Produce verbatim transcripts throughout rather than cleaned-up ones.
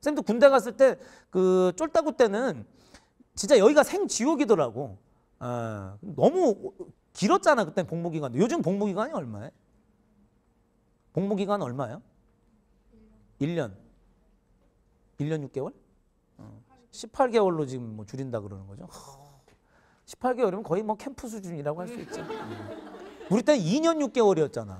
쌤도 군대 갔을 때 그 쫄따구 때는 진짜 여기가 생지옥이더라고. 아, 너무 길었잖아 그때 복무기간. 요즘 복무기간이 얼마예요? 복무기간 얼마예요? 일 년. 일 년 육 개월? 어. 십팔 개월로 지금 뭐 줄인다 그러는 거죠. 십팔 개월이면 거의 뭐 캠프 수준이라고 할 수 있죠. 우리 때는 이 년 육 개월이었잖아.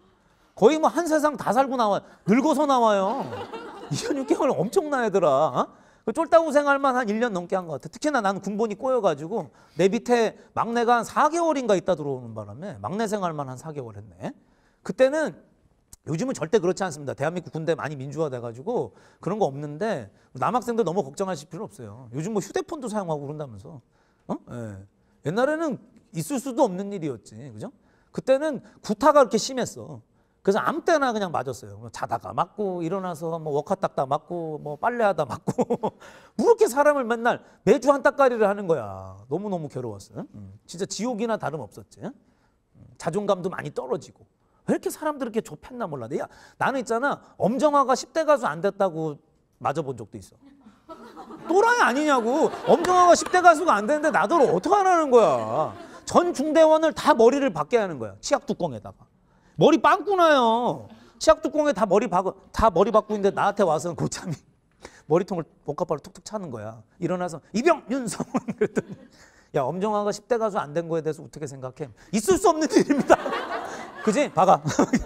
거의 뭐 한 세상 다 살고 나와. 늙어서 나와요. 이 년 육 개월 엄청나 애들아. 어? 그 쫄따구 생활만 한 일 년 넘게 한 것 같아. 특히나 나는 군번이 꼬여가지고 내 밑에 막내가 한 사 개월인가 있다 들어오는 바람에 막내 생활만 한 사 개월 했네. 그때는 요즘은 절대 그렇지 않습니다. 대한민국 군대 많이 민주화돼가지고 그런 거 없는데 남학생들 너무 걱정하실 필요 없어요. 요즘 뭐 휴대폰도 사용하고 그런다면서. 어? 예. 옛날에는 있을 수도 없는 일이었지. 그죠? 그때는 구타가 그렇게 심했어. 그래서 아무 때나 그냥 맞았어요. 자다가 맞고 일어나서 뭐 워커 닦다 맞고 뭐 빨래하다 맞고 뭐 이렇게 사람을 맨날 매주 한 따까리를 하는 거야. 너무너무 괴로웠어요. 음. 진짜 지옥이나 다름없었지. 음. 자존감도 많이 떨어지고. 왜 이렇게 사람들 이렇게 좁혔나 몰라. 야, 나는 있잖아. 엄정화가 십 대 가수 안 됐다고 맞아본 적도 있어. 또라이 아니냐고. 엄정화가 십 대 가수가 안 되는데 나더러 어떻게 하라는 거야. 전 중대원을 다 머리를 박게 하는 거야. 치약 뚜껑에다가. 머리 빵꾸 나요. 치약 뚜껑에 다 머리 박고 다 머리 박고 있는데 나한테 와서는 고참이 머리통을 복합발로 툭툭 차는 거야. 일어나서 이병 윤성원 그랬더니 야 엄정화가 십 대 가수 안 된 거에 대해서 어떻게 생각해? 있을 수 없는 일입니다. 그지? 박아.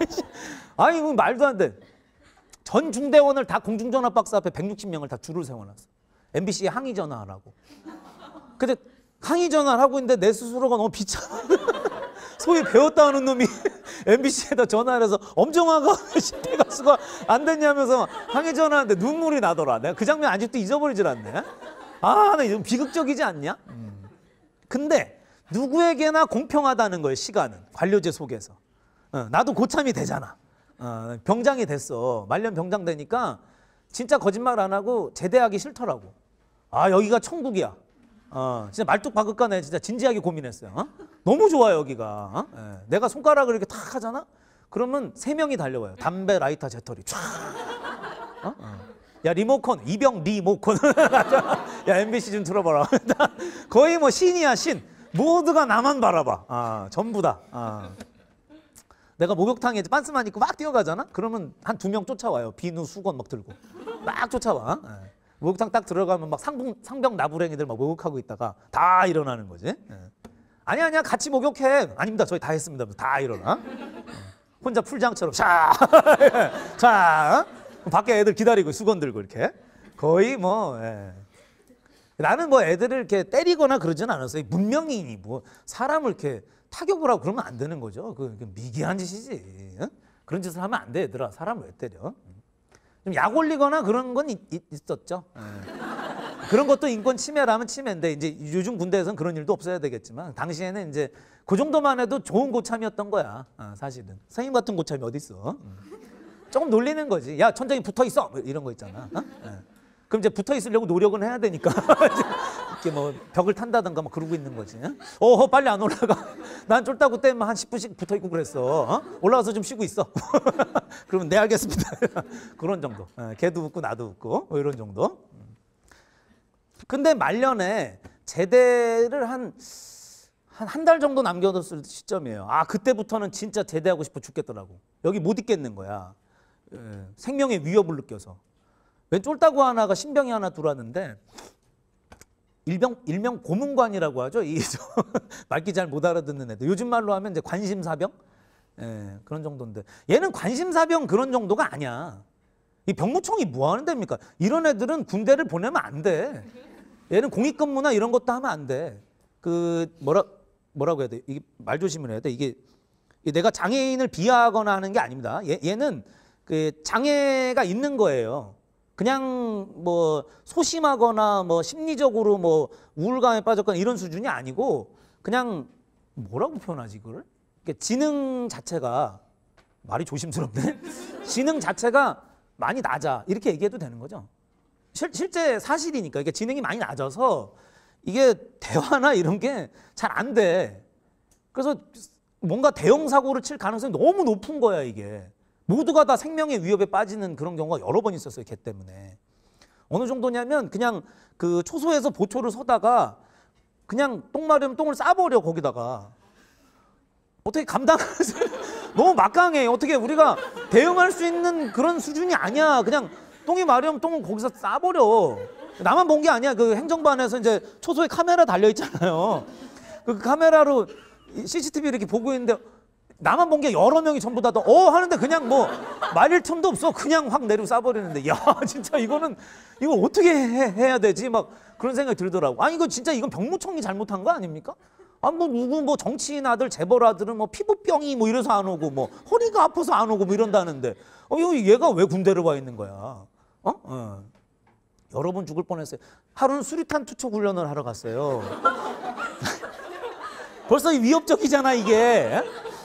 아니 뭐 말도 안 돼. 전 중대원을 다 공중전화 박스 앞에 백육십 명을 다 줄을 세워놨어. 엠비씨에 항의 전화하라고. 근데 항의 전화를 하고 있는데 내 스스로가 너무 비참해. 소위 배웠다 하는 놈이 엠비씨에다 전화를 해서 엄정화가 십 대 가수가 안 됐냐면서 항의 전화하는데 눈물이 나더라. 내가 그 장면 아직도 잊어버리질 않네. 아, 나 좀 비극적이지 않냐? 음. 근데 누구에게나 공평하다는 거예요. 시간은. 관료제 속에서. 어, 나도 고참이 되잖아. 어, 병장이 됐어. 말년 병장 되니까 진짜 거짓말 안 하고 제대하기 싫더라고. 아 여기가 천국이야. 어, 진짜 말뚝 박을까 내 진짜 진지하게 고민했어요. 어? 너무 좋아 여기가. 어? 예. 내가 손가락을 이렇게 탁 하잖아. 그러면 세 명이 달려와요. 담배, 라이터, 재떨이 쫙. 어? 어. 야 리모컨 이병 리모컨. 야 엠비씨 좀 들어봐라. 거의 뭐 신이야 신. 모두가 나만 바라봐. 아, 전부 다. 아. 내가 목욕탕에 빤스만 입고 막 뛰어가잖아? 그러면 한 두 명 쫓아와요. 비누, 수건 막 들고. 막 쫓아와. 예. 목욕탕 딱 들어가면 막 상병, 상병 나부랭이들 막 목욕하고 있다가 다 일어나는 거지. 예. 아니 아니야 같이 목욕해. 아닙니다. 저희 다 했습니다. 다 일어나. 예. 혼자 풀장처럼 샤. 자, 어? 밖에 애들 기다리고 수건 들고 이렇게. 거의 뭐 예. 나는 뭐 애들을 이렇게 때리거나 그러진 않았어요. 문명인이 뭐 사람을 이렇게 타격을 하고 그러면 안 되는 거죠. 그 미개한 짓이지. 어? 그런 짓을 하면 안 돼, 얘들아. 사람을 왜 때려? 좀 약 올리거나 그런 건 있, 있었죠. 네. 그런 것도 인권 침해라면 침해인데 이제 요즘 군대에서는 그런 일도 없어야 되겠지만 당시에는 이제 그 정도만 해도 좋은 고참이었던 거야. 어, 사실은. 선생님 같은 고참이 어디 있어? 음. 조금 놀리는 거지. 야 천장에 붙어 있어. 뭐 이런 거 있잖아. 어? 네. 그럼 이제 붙어 있으려고 노력은 해야 되니까 이렇게 뭐 벽을 탄다든가 막 그러고 있는 거지. 어허 빨리 안 올라가. 난 쫄따구 때문에 한 십 분씩 붙어 있고 그랬어. 어? 올라가서 좀 쉬고 있어. 그러면 네 알겠습니다. 그런 정도. 걔도 웃고 나도 웃고 뭐 이런 정도. 근데 말년에 제대를 한 한 한 달 정도 남겨뒀을 시점이에요. 아 그때부터는 진짜 제대하고 싶어 죽겠더라고. 여기 못 있겠는 거야. 예, 생명의 위협을 느껴서. 웬 쫄따구 하나가 신병이 하나 들어왔는데 일병, 일명 고문관이라고 하죠. 이 말귀 잘 못 알아듣는 애들. 요즘 말로 하면 이제 관심사병? 예, 그런 정도인데 얘는 관심사병 그런 정도가 아니야. 이 병무청이 뭐 하는 데입니까? 이런 애들은 군대를 보내면 안 돼. 얘는 공익근무나 이런 것도 하면 안 돼. 그 뭐라 뭐라고 해야 돼? 이게 말 조심을 해야 돼. 이게 내가 장애인을 비하하거나 하는 게 아닙니다. 얘, 얘는 그 장애가 있는 거예요. 그냥 뭐 소심하거나 뭐 심리적으로 뭐 우울감에 빠졌거나 이런 수준이 아니고 그냥 뭐라고 표현하지 이거를? 그러니까 지능 자체가 말이 조심스럽네. 지능 자체가 많이 낮아 이렇게 얘기해도 되는 거죠. 실, 실제 사실이니까 이게 지능이 많이 낮아서 이게 대화나 이런 게 잘 안 돼. 그래서 뭔가 대형 사고를 칠 가능성이 너무 높은 거야 이게. 모두가 다 생명의 위협에 빠지는 그런 경우가 여러 번 있었어요. 걔 때문에. 어느 정도냐면 그냥 그 초소에서 보초를 서다가 그냥 똥 마르면 똥을 싸버려 거기다가. 어떻게 감당할 수 너무 막강해. 어떻게 우리가 대응할 수 있는 그런 수준이 아니야. 그냥 똥이 마르면 똥을 거기서 싸버려. 나만 본 게 아니야. 그 행정반에서 이제 초소에 카메라 달려 있잖아요. 그 카메라로 씨씨티비 이렇게 보고 있는데 나만 본 게 여러 명이 전부 다 어 하는데 그냥 뭐 말릴 틈도 없어. 그냥 확 내리고 싸버리는데 야 진짜 이거는 이거 어떻게 해, 해야 되지? 막 그런 생각이 들더라고. 아니 이거 진짜 이건 병무청이 잘못한 거 아닙니까? 아 뭐 누구 뭐 정치인 아들 재벌 아들은 뭐 피부병이 뭐 이래서 안 오고 뭐 허리가 아파서 안 오고 뭐 이런다는데 어 이거 얘가 왜 군대를 와 있는 거야? 어? 어. 여러 번 죽을 뻔했어요. 하루는 수류탄 투척 훈련을 하러 갔어요. 벌써 위협적이잖아 이게.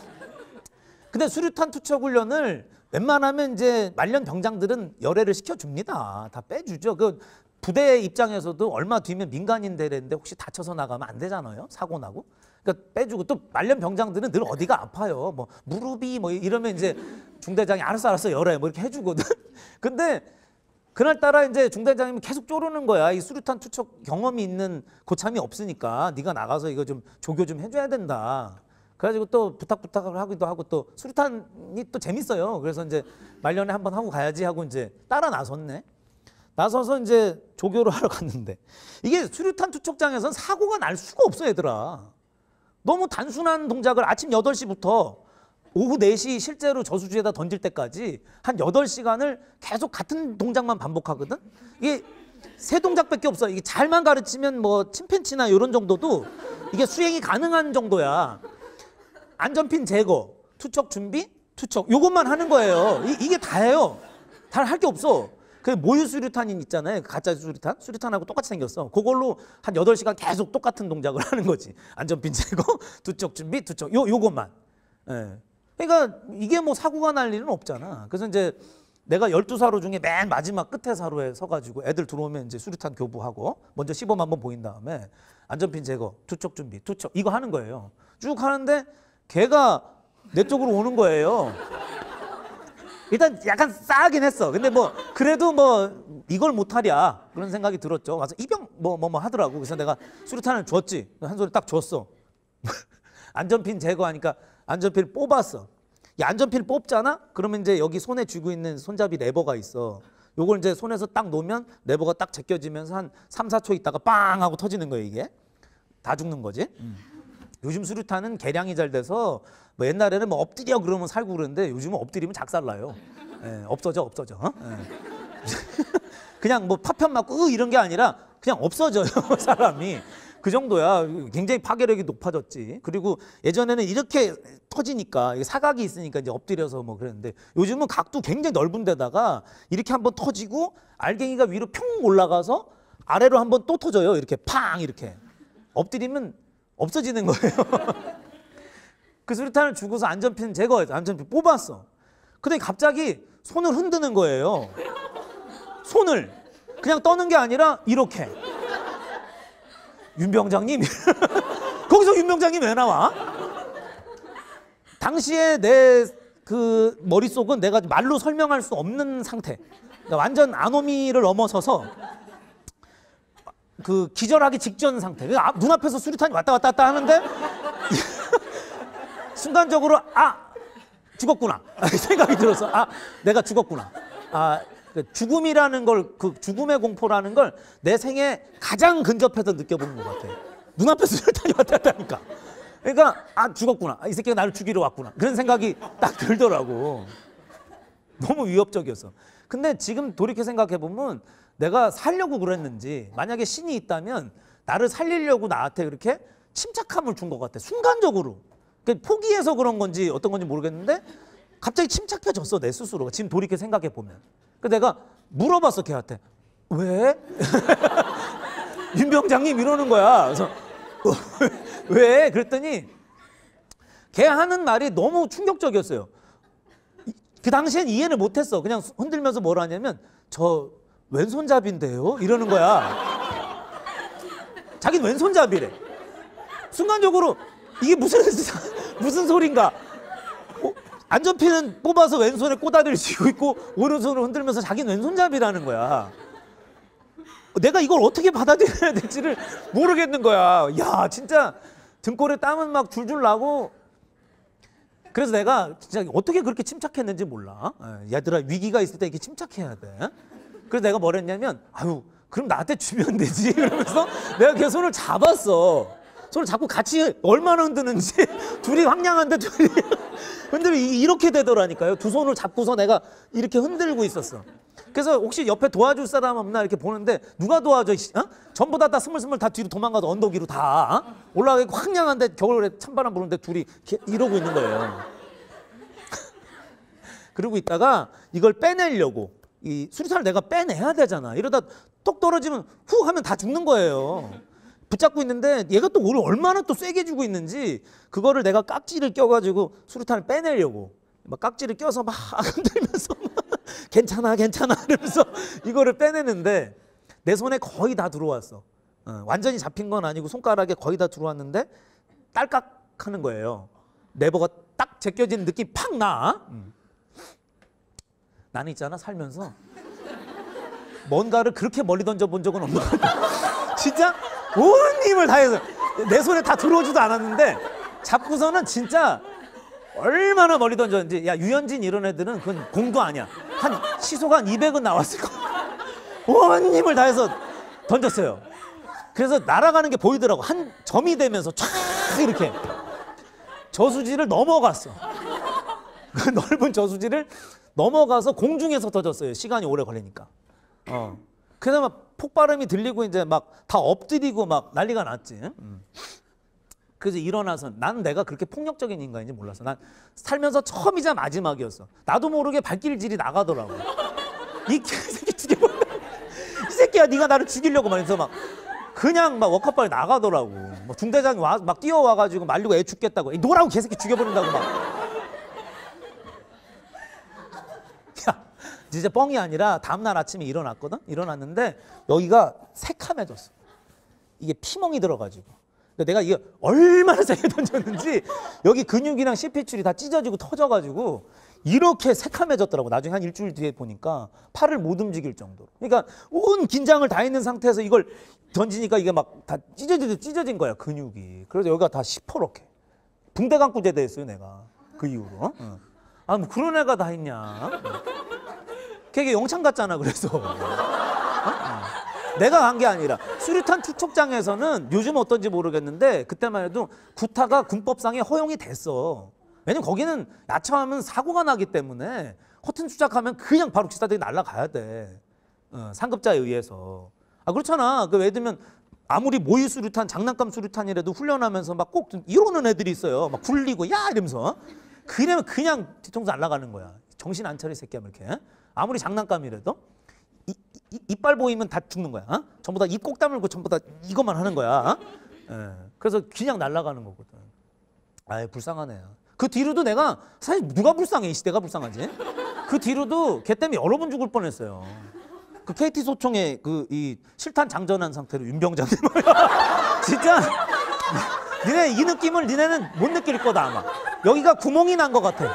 근데 수류탄 투척 훈련을 웬만하면 이제 말년 병장들은 열애를 시켜줍니다. 다 빼주죠. 그 부대 입장에서도 얼마 뒤면 민간인 대회인데 혹시 다쳐서 나가면 안 되잖아요. 사고 나고. 그러니까 빼주고 또 말년 병장들은 늘 어디가 아파요. 뭐 무릎이 뭐 이러면 이제 중대장이 알았어 알았어 열애 뭐 이렇게 해주거든. 근데 그날따라 이제 중대장님이 계속 쪼르는 거야. 이 수류탄 투척 경험이 있는 고참이 없으니까 네가 나가서 이거 좀 조교 좀 해줘야 된다. 그래가지고 또 부탁 부탁을 하기도 하고 또 수류탄이 또 재밌어요. 그래서 이제 말년에 한번 하고 가야지 하고 이제 따라 나섰네. 나서서 이제 조교를 하러 갔는데 이게 수류탄 투척장에서는 사고가 날 수가 없어 얘들아. 너무 단순한 동작을 아침 여덟 시부터 오후 네 시 실제로 저수지에다 던질 때까지 한 여덟 시간을 계속 같은 동작만 반복하거든. 이게 세 동작밖에 없어. 이게 잘만 가르치면 뭐 침팬치나 이런 정도도 이게 수행이 가능한 정도야. 안전핀 제거, 투척 준비, 투척 요것만 하는 거예요. 이, 이게 다예요. 다 할 게 없어. 그 모유 수류탄이 있잖아요. 가짜 수류탄. 수류탄하고 똑같이 생겼어. 그걸로 한 여덟 시간 계속 똑같은 동작을 하는 거지. 안전핀 제거, 투척 준비, 투척 요, 요것만. 예. 그러니까 이게 뭐 사고가 날 일은 없잖아. 그래서 이제 내가 열두 사로 중에 맨 마지막 끝에 사로에 서가지고 애들 들어오면 이제 수류탄 교부하고 먼저 시범 한번 보인 다음에 안전핀 제거, 투척 준비, 투척 이거 하는 거예요. 쭉 하는데 걔가 내 쪽으로 오는 거예요. 일단 약간 싸긴 했어. 근데 뭐 그래도 뭐 이걸 못하랴 그런 생각이 들었죠. 와서 이병 뭐 뭐 뭐 하더라고. 그래서 내가 수류탄을 줬지. 한 소리 딱 줬어. 안전핀 제거하니까 안전핀을 뽑았어. 이 안전핀을 뽑잖아? 그러면 이제 여기 손에 쥐고 있는 손잡이 레버가 있어. 요걸 이제 손에서 딱 놓으면 레버가 딱 제껴지면서 한 삼, 사 초 있다가 빵 하고 터지는 거야 이게. 다 죽는 거지. 음. 요즘 수류탄은 개량이 잘 돼서 뭐 옛날에는 뭐 엎드려 그러면 살고 그러는데 요즘은 엎드리면 작살나요. 예, 없어져 없어져. 어? 예. 그냥 뭐 파편 맞고 으 이런 게 아니라 그냥 없어져요 사람이. 그 정도야. 굉장히 파괴력이 높아졌지. 그리고 예전에는 이렇게 터지니까 사각이 있으니까 이제 엎드려서 뭐 그랬는데 요즘은 각도 굉장히 넓은 데다가 이렇게 한번 터지고 알갱이가 위로 평 올라가서 아래로 한번 또 터져요. 이렇게 팡 이렇게. 엎드리면 없어지는 거예요. 그 수류탄을 주고서 안전핀 제거해서 안전핀 뽑았어. 근데 갑자기 손을 흔드는 거예요. 손을. 그냥 떠는 게 아니라 이렇게. 윤 병장님? 거기서 윤 병장님 왜 나와? 당시에 내 그 머릿속은 내가 말로 설명할 수 없는 상태. 그러니까 완전 아노미를 넘어서서 그 기절하기 직전 상태. 그러니까 눈앞에서 수류탄이 왔다 갔다 왔다 하는데 순간적으로 아 죽었구나 생각이 들었어. 아 내가 죽었구나. 아 죽음이라는 걸, 그 죽음의 공포라는 걸 내 생에 가장 근접해서 느껴본 것 같아. 눈앞에서 수류탄이 왔다 갔다 하니까. 그러니까 아 죽었구나. 아, 이 새끼가 나를 죽이러 왔구나. 그런 생각이 딱 들더라고. 너무 위협적이었어. 근데 지금 돌이켜 생각해 보면 내가 살려고 그랬는지 만약에 신이 있다면 나를 살리려고 나한테 그렇게 침착함을 준 것 같아. 순간적으로. 포기해서 그런 건지 어떤 건지 모르겠는데 갑자기 침착해졌어 내 스스로가. 지금 돌이켜 생각해 보면. 그래서 내가 물어봤어 걔한테. 왜? 윤 병장님 이러는 거야. 그래서 왜? 그랬더니 걔 하는 말이 너무 충격적이었어요. 그 당시엔 이해를 못했어. 그냥 흔들면서 뭐라 하냐면 저 왼손잡이인데요? 이러는 거야. 자기는 왼손잡이래. 순간적으로 이게 무슨 무슨 소린가? 어, 안전핀은 뽑아서 왼손에 꼬다리를 쥐고 있고 오른손을 흔들면서 자기는 왼손잡이라는 거야. 내가 이걸 어떻게 받아들여야 될지를 모르겠는 거야. 야, 진짜 등골에 땀은 막 줄줄 나고. 그래서 내가 진짜 어떻게 그렇게 침착했는지 몰라. 얘들아, 위기가 있을 때 이렇게 침착해야 돼. 그래서 내가 뭘 했냐면, 아유, 그럼 나한테 주면 되지. 그러면서 내가 걔 손을 잡았어. 손을 잡고 같이 얼마나 흔드는지 둘이 황량한데 둘이 흔들면 이렇게 되더라니까요. 두 손을 잡고서 내가 이렇게 흔들고 있었어. 그래서 혹시 옆에 도와줄 사람 없나 이렇게 보는데 누가 도와줘? 어? 전부 다, 다 스물스물 다 뒤로 도망가서 언덕 위로 다 어? 올라가고 황량한데 겨울에 찬바람 부는데 둘이 이러고 있는 거예요. 그러고 있다가 이걸 빼내려고 이 수류탄을 내가 빼내야 되잖아. 이러다 똑 떨어지면 후 하면 다 죽는 거예요. 붙잡고 있는데 얘가 또 우리 얼마나 또 세게 주고 있는지 그거를 내가 깍지를 껴가지고 수류탄을 빼내려고 막 깍지를 껴서 막 흔들면서 막 괜찮아 괜찮아 이러면서 이거를 빼내는데 내 손에 거의 다 들어왔어. 어, 완전히 잡힌 건 아니고 손가락에 거의 다 들어왔는데 딸깍 하는 거예요. 레버가 딱 제껴진 느낌 팍 나. 음. 나는 있잖아 살면서 뭔가를 그렇게 멀리 던져본 적은 없는 것 같아. 진짜 온 힘을 다해서 내 손에 다 들어오지도 않았는데 잡고서는 진짜 얼마나 멀리 던졌는지. 야, 유현진 이런 애들은 그건 공도 아니야. 한 시소가 한 이백은 나왔을 거야. 온 힘을 다해서 던졌어요. 그래서 날아가는 게 보이더라고. 한 점이 되면서 촤 이렇게 저수지를 넘어갔어. 그 넓은 저수지를 넘어가서 공중에서 터졌어요. 시간이 오래 걸리니까. 어. 그래서 막 폭발음이 들리고 이제 막 다 엎드리고 막 난리가 났지. 음. 그래서 일어나서 난 내가 그렇게 폭력적인 인간인지 몰랐어. 난 살면서 처음이자 마지막이었어. 나도 모르게 발길질이 나가더라고. 이 새끼 죽여버려. 이 새끼야, 네가 나를 죽이려고 말해서 막 그냥 막 워커빨 나가더라고. 뭐 중대장이 와, 막 뛰어와가지고 말리고 애 죽겠다고. 노라고 개새끼 죽여버린다고 막. 야, 진짜 뻥이 아니라 다음날 아침에 일어났거든? 일어났는데 여기가 새카매졌어. 이게 피멍이 들어가지고. 내가 이게 얼마나 세게 던졌는지 여기 근육이랑 씨피줄이 다 찢어지고 터져가지고 이렇게 새카매졌더라고. 나중에 한 일주일 뒤에 보니까 팔을 못 움직일 정도로. 그러니까 온 긴장을 다 했는 상태에서 이걸 던지니까 이게 막 다 찢어지고 찢어진 거야, 근육이. 그래서 여기가 다 시퍼렇게. 붕대 감고 제대했어요, 내가. 그 이후로. 어? 아, 뭐 그런 애가 다 있냐. 걔게 영창 같잖아, 그래서. 어? 어. 내가 간 게 아니라 수류탄 투척장에서는 요즘 어떤지 모르겠는데 그때만 해도 구타가 군법상에 허용이 됐어. 왜냐면 거기는 야차하면 사고가 나기 때문에 허튼 추적하면 그냥 바로 기사들이 날아가야 돼. 어, 상급자에 의해서. 아, 그렇잖아. 그 예를 들면 아무리 모의 수류탄, 장난감 수류탄이라도 훈련하면서 막 꼭 이러는 애들이 있어요. 막 굴리고 야 이러면서. 그러면 그냥 뒤통수 날아가는 거야. 정신 안 차릴 새끼야 이렇게. 아무리 장난감이라도. 이, 이, 이빨 보이면 다 죽는 거야. 어? 전부 다 입 꼭 다물고 전부 다 이것만 하는 거야. 어? 예. 그래서 그냥 날아가는 거거든. 아이, 불쌍하네. 그 뒤로도 내가 사실 누가 불쌍해? 이 시대가 불쌍하지? 그 뒤로도 걔 때문에 여러 번 죽을 뻔했어요. 그 케이티 소총에 그 이 실탄 장전한 상태로 윤병장님 진짜 니네 이 느낌을 니네는 못 느낄 거다 아마. 여기가 구멍이 난 것 같아.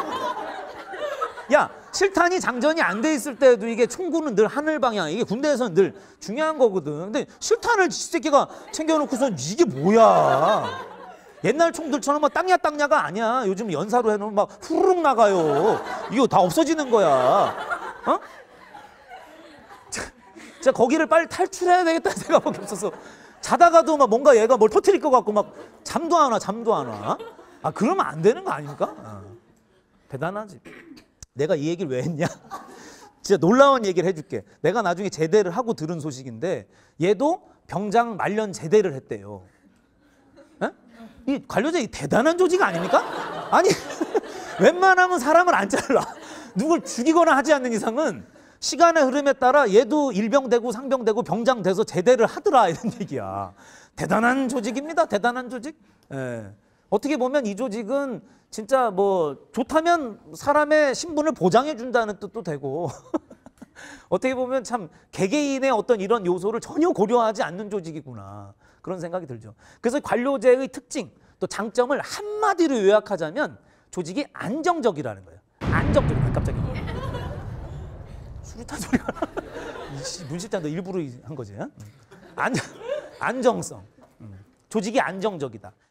야, 실탄이 장전이 안 돼 있을 때도 이게 총구는 늘 하늘 방향, 이게 군대에서는 늘 중요한 거거든. 근데 실탄을 이 새끼가 챙겨놓고서 이게 뭐야? 옛날 총들처럼 막 땅야 땅야가 아니야. 요즘 연사로 해놓으면 막 후루룩 나가요. 이거 다 없어지는 거야. 어? 진짜 거기를 빨리 탈출해야 되겠다는 생각밖에 없어서 자다가도 막 뭔가 얘가 뭘 터뜨릴 것 같고 막 잠도 안 와, 잠도 안 와. 아, 그러면 안 되는 거 아닙니까? 어. 대단하지. 내가 이 얘기를 왜 했냐? 진짜 놀라운 얘기를 해줄게. 내가 나중에 제대를 하고 들은 소식인데 얘도 병장 말년 제대를 했대요. 에? 이 관료제 대단한 조직 아닙니까? 아니 웬만하면 사람을 안 잘라. 누굴 죽이거나 하지 않는 이상은 시간의 흐름에 따라 얘도 일병되고 상병되고 병장 돼서 제대를 하더라 이런 얘기야. 대단한 조직입니다. 대단한 조직. 예. 어떻게 보면 이 조직은 진짜 뭐 좋다면 사람의 신분을 보장해 준다는 뜻도 되고 어떻게 보면 참 개개인의 어떤 이런 요소를 전혀 고려하지 않는 조직이구나 그런 생각이 들죠. 그래서 관료제의 특징 또 장점을 한마디로 요약하자면 조직이 안정적이라는 거예요. 안정적. 아, 깜짝이야. 수류탄 소리가 나. 이 문 실장도 일부러 한 거지. 응? 안, 안정성. 음. 조직이 안정적이다.